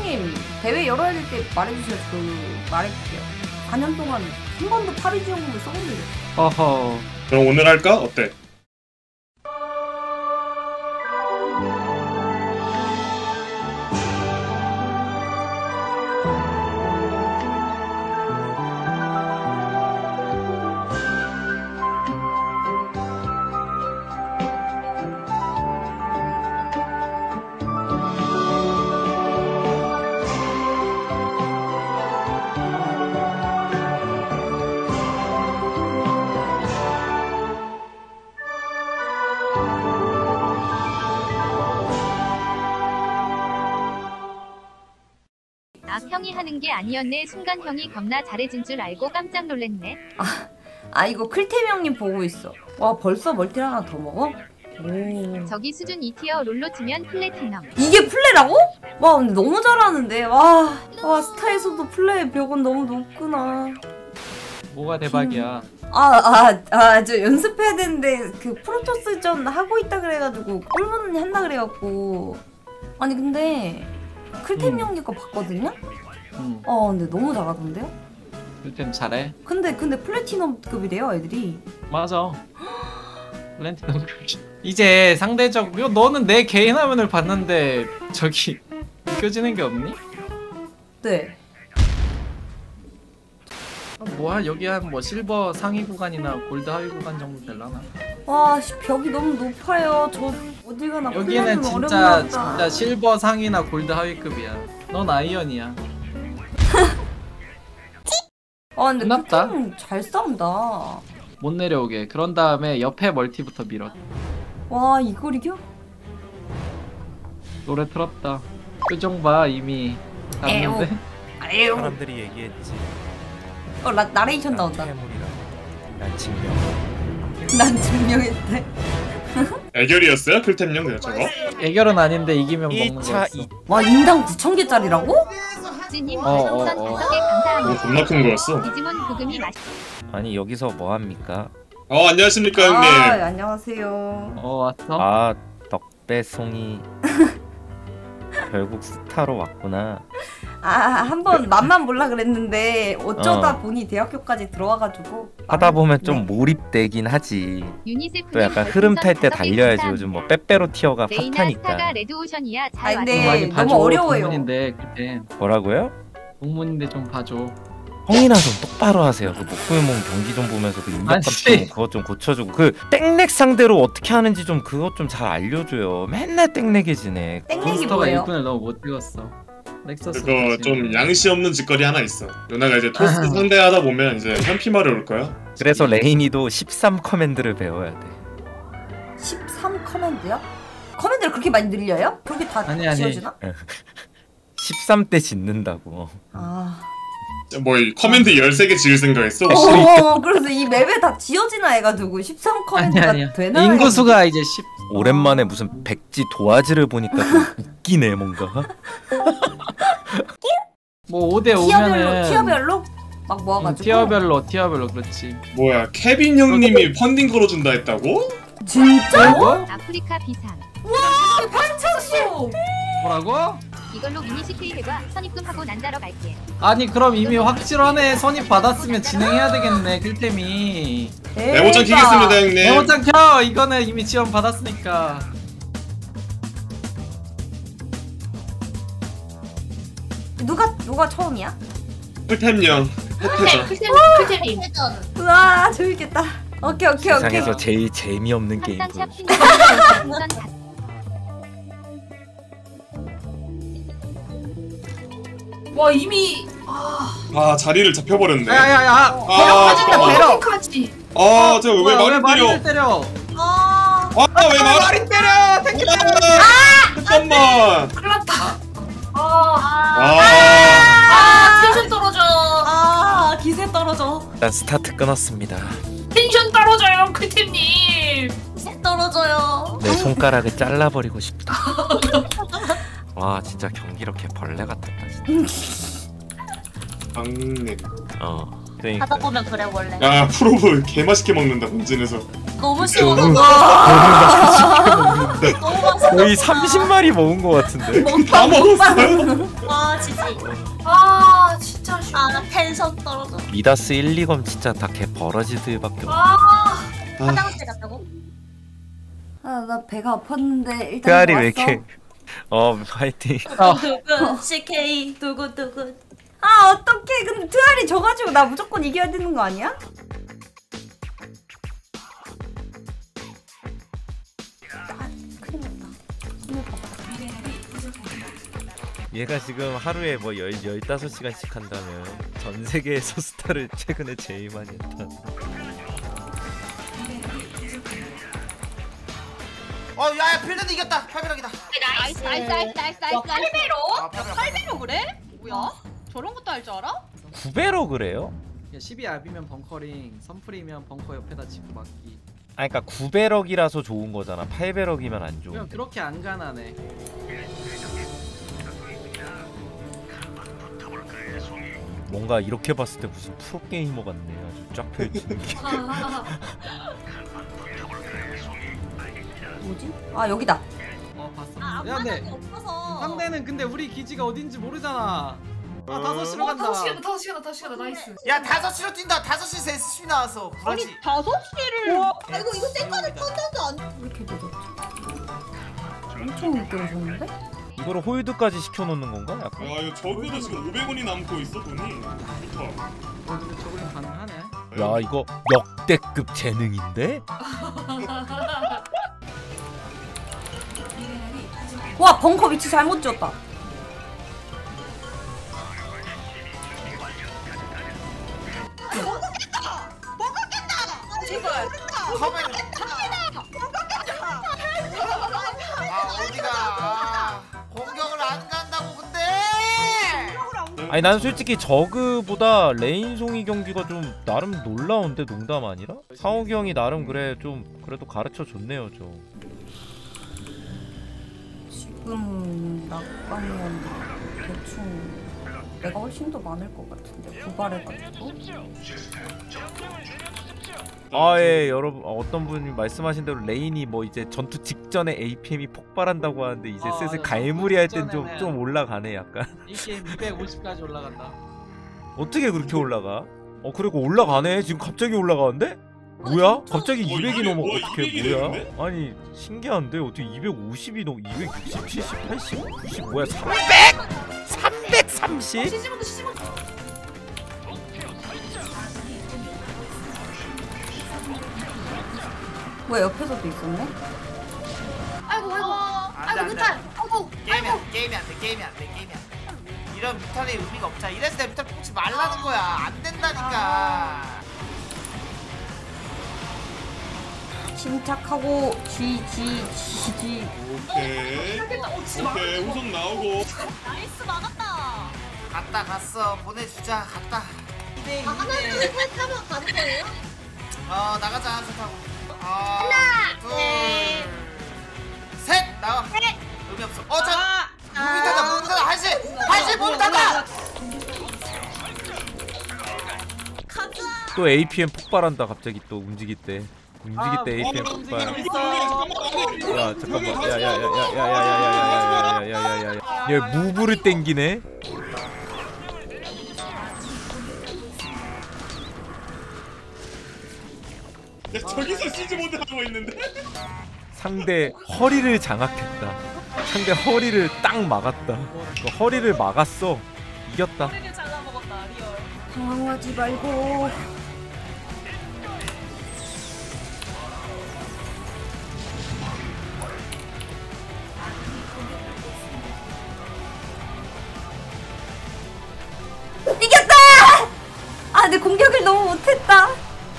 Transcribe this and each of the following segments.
형님 대회 열어야 될 때 말해주세요. 말해줄게요. 4년 동안 한 번도 파리 지원금을 써본 적이 없어. 어허. 그럼 오늘 할까? 어때? 형이 하는 게 아니었네. 순간 형이 겁나 잘해진 줄 알고 깜짝 놀랐네. 아 이거 클템 형님 보고 있어. 와 벌써 멀티를 하나 더 먹어? 오. 저기 수준 2티어 롤로 치면 플래티넘. 이게 플레라고? 와 근데 너무 잘하는데. 와 스타에서도 플레의 벽은 너무 높구나. 뭐가 대박이야. 저 연습해야 되는데 그 프로토스전 하고 있다 그래가지고 꿀문 한다 그래갖고. 아니 근데 클템 형님 거 봤거든요? 근데 너무 잘하던데요? 클템 잘해. 근데 플래티넘급이래요 애들이. 맞아. 플래티넘 이제 상대적 너는 내 개인 화면을 봤는데 저기 느껴지는 게 없니? 네. 뭐야 여기 한 뭐 실버 상위 구간이나 골드 하위 구간 정도 될라나? 와 벽이 너무 높아요. 저 어딜 가나 여기는 진짜 실버 상위나 골드 하위급이야. 넌 아이언이야. 근데 끝났다. 클템 잘 싸운다. 못 내려오게. 그런 다음에 옆에 멀티부터 밀어. 와 이걸 이겨? 노래 틀었다. 표정 봐 이미 났는데. 에휴. 사람들이 얘기했지. 나레이션 나온다. 태물이라. 난 증명. 난 증명했대. 애결이었어요? 클템용 저거? 애결은 아닌데 이기면 먹는 2차 거였어. 와 인당 9,000개짜리라고? 찌님 어. 별풍선 5개 오, 감사합니다. 겁나 큰 거였어. 디지몬 부금이 맛있. 아니 여기서 뭐 합니까? 안녕하십니까 형님. 안녕하세요. 왔어? 아 덕배송이 결국 스타로 왔구나. 한번 맛만 몰라 그랬는데 어쩌다 보니 대학교까지 들어와가지고 하다 보면 좀 몰입되긴 하지. 유니세프 또 약간 흐름 탈 때 달려야지. 요즘 뭐 빼빼로 티어가 레이나 핫하니까. 스타가 레드오션이야. 잘 아니, 왔어. 근데 많이 너무 봐줘. 어려워요. 동문인데 그때 뭐라고요? 동문인데 좀 봐줘. 형이나 좀 똑바로 하세요. 그 목표의 몸 경기 좀 보면서 그 입력감 좀 그것 좀 고쳐주고 그 땡렉 상대로 어떻게 하는지 좀 그것 좀 잘 알려줘요. 맨날 땡렉해지네. 땡렉이 몬스터가 뭐예요? 일꾼을 너무 못 찍었어. 넥서스 그거 좀 양심 없는 짓거리 하나 있어. 누나가 이제 토스 상대하다 보면 이제 현피말이 올 거야. 그래서 레인이도 13 커맨드를 배워야 돼. 13 커맨드요? 커맨드를 그렇게 많이 늘려요? 그렇게 다 아니. 지어지나? 13대 짓는다고. 뭐 커맨드 13개 지을 생각했어 혹시? 그래서 이 맵에 다 지어지나 해가지고 13 커맨드가 아니야. 되나? 인구수가 이제 10. 오랜만에 무슨 백지 도화지를 보니까 좀 웃기네 뭔가. 뭐 5대 5면은 티어별로 막 모아가지고. 티어별로 그렇지. 뭐야 케빈 형님이 펀딩 걸어준다 했다고? 진짜? 뭐? 아프리카 비상. 반창수! 뭐라고? 이걸로 미니 CK 해봐. 선입금하고 난자러 갈게. 아니 그럼 이미 확실하네. 선입 받았으면 진행해야 되겠네. 필템이. 메모장 키겠습니다 형님. 메모장 켜. 이거는 이미 지원 받았으니까. 누가 처음이야? 클템형 클템님. 우와 재밌겠다. 오케이. 세상에서 제일 재미없는 게임 합산샵 보여줘. 핑크색 우선 와 이미 자리를 잡혀버렸네. 야야야. 잠깐만. 배로. 까지. 제가 왜 말을 때려? 마리를 때려. 왜 말을 때려. 탱크 잠깐만. 큰일났다. 텐션 떨어져. 기세 떨어져. 일단 스타트 끊었습니다. 텐션 떨어져요, 클템님. 기세 떨어져요. 내 손가락을 잘라버리고 싶다. 와 진짜 경기 이렇게 벌레 같았다 진짜. 강림. 그러니까. 하다 보면 그래 원래. 야 프로브 개 맛있게 먹는다 본진에서. 너무 쉬워. 너무 맛있게 먹는다. 거의 30마리 먹은 것 같은데. 다 먹었어요. 아 지지. 아 진짜 쉬워. 아 텐션 떨어져. 미다스 1, 2검 진짜 다 개 버러지들밖에 없어. 아 화장실 갔다고? 아, 나 배가 아팠는데 일단 그알이 왔어. 왜 이렇게 파이팅. 두근 CK 두근두근. 아 어떡해. 근데 트알이 져가지고 나 무조건 이겨야 되는 거 아니야? 아, 큰일 났다. 손을 봐봐. 얘가 지금 하루에 뭐 15시간씩 한다면 전 세계에서 스타를 최근에 제일 많이 했다. 야야 필드는 이겼다. 800이다. 나이스 나이스 나이스 나이스 나이스. 8배로? 8배로 그래? 뭐야? 저런 것도 할 줄 알아? 9배로 그래요? 12압이면 벙커링, 선풀이면 벙커 옆에다 치고 막기. 아 그니까 9배럭이라서 좋은 거잖아. 8배럭이면 안 좋은. 그냥 그렇게 안 가난해. 뭔가 이렇게 봤을 때 무슨 프로게이머 같네. 아주 쫙 펼치는 게. 뭐지? 아 여기다. 봤어. 아, 야 근데 없어서. 상대는 근데 우리 기지가 어딘지 모르잖아. 아 5시로 간다. 5시간다 나이스. 야 5시로 뛴다. 5시에서 SCP 나왔어. 아니 그러지. 5시를. 아 이거 쌩까지 턴다도 안. 왜 이렇게 늦었지? 엄청 늦게 오셨는데? 이거를 홀드까지 시켜놓는 건가? 약간? 야 이거 저그도 지금 500원이 남고 있어 돈이. 좋다. 근데 저걸로 가능하네. 야 이거 역대급 재능인데? 와 벙커 위치 잘못 지었다. 커맨. 어디가? 공격을 안 간다고 근데. 아니 난 솔직히 저그보다 레인송이 경기가 좀 나름 놀라운데 농담 아니라? 상욱이 형이 나름 그래 좀 그래도 가르쳐 줬네요 좀. 지금 낙방면 대충 내가 훨씬 더 많을 것 같은데 고발해가지고. 아예 여러분 어떤 분이 말씀하신 대로 레인이 뭐 이제 전투 직전에 APM이 폭발한다고 하는데 이제 슬슬 갈무리 할 땐 좀 올라가네 약간. 이 게임 250까지 올라간다. 어떻게 그렇게 올라가? 그리고 올라가네. 지금 갑자기 올라가는데? 뭐야? 갑자기 200이 넘어. 어떻게 뭐야? 아니 신기한데 어떻게 250이 넘어? 260, 70, 80, 90 뭐야? 300? 330? 왜 옆에서도 있었네? 아이고 안돼 안돼. 아이고. 게임이 안 돼. 이런 뮤탈의 의미가 없잖아. 이래서 내 뮤탈 뽑지 말라는 거야. 안 된다니까. 침착하고 G. 오케이. 오케이 우선 나오고. 나이스 막았다. 갔어. 보내주자. 갔다. 하나는 세 타면 가는 거예요? 나가자. 한타 타고. 하나, 둘, 셋. 나와. 의미 없어. 무빙 타자. 한시 무빙 타자. 또 APM 폭발한다 갑자기 또 움직일 때 APM 폭발. 야 잠깐만. 야야야야야야야야야야야야야야야야야. 얘 무브를 땡기네. 야 저기서 시즈 모드 하고 있는데. 상대 허리를 장악했다. 상대 허리를 딱 막았다. 그 허리를 막았어. 이겼다. 머리를 잘라먹었다 리얼. 당황하지 말고. 이겼다! 아, 내 공격을 너무 못했다.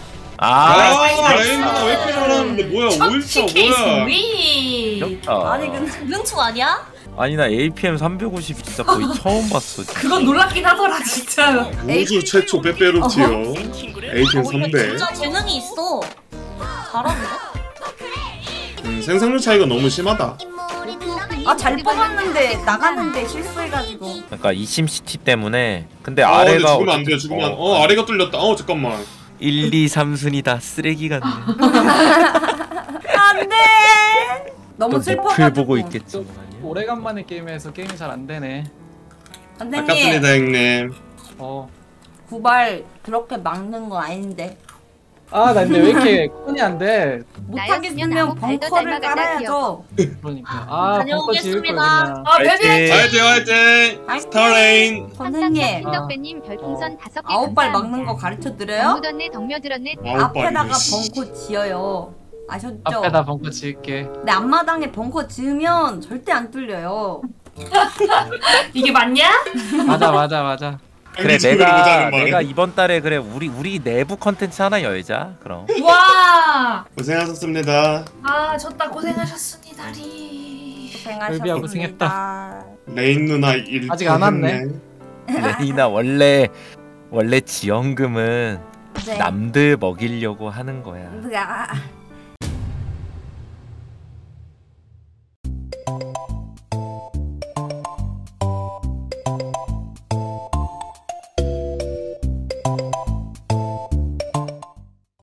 레인 누나 왜 이렇게 잘하는데 뭐야 5일차 뭐야. 이겼다. 아니 근데 능충 아니야? 아니 나 APM 350 진짜 거의 처음 봤어. 진짜. 그건 놀랍긴 하더라 진짜. 우주 최초 빼빼로티어 에이튼 선배. 진짜 재능이 있어. 잘하는데? 생산률 차이가 너무 심하다. 잘 뽑았는데 나가는데 실수해가지고. 그러니까 이심시티 때문에. 근데 근데 아래가 죽으면 안 돼요. 죽으면 아래가 뚫렸다. 잠깐만. 1, 2, 3순위다 쓰레기 같네. 안돼. 너무 슬퍼가지고. 보고 있겠지. 오래간만에 게임해서 게임이 잘 안 되네. 선생님 아깝습니다 형님. 구발 그렇게 막는 거 아닌데. 나 근데 왜 이렇게 콘이 안 돼? 못하겠으면 벙커를 깔아야죠. 그러니까 벙커 지을 걸 그냥. 베비. 화이팅 화이팅. 스타레인. 선생님 덕배님 별풍선 5개 9발 막는 거 가르쳐 드려요? 묻었네 덕며들었네. 앞에다가 벙커 지어요. 아셨죠? 앞에다 벙커 지을게. 근데 앞마당에 벙커 지으면 절대 안 뚫려요. 이게 맞냐? 맞아. 그래 내가 이번 달에 그래 우리 내부 컨텐츠 하나 열자 그럼. 와. 고생하셨습니다. 졌다 고생하셨습니다 리. 고생하셨습니다. 고생했다. 레인 누나 일 아직 안 왔네. 레이나 원래 지원금은 네. 남들 먹이려고 하는 거야. 아,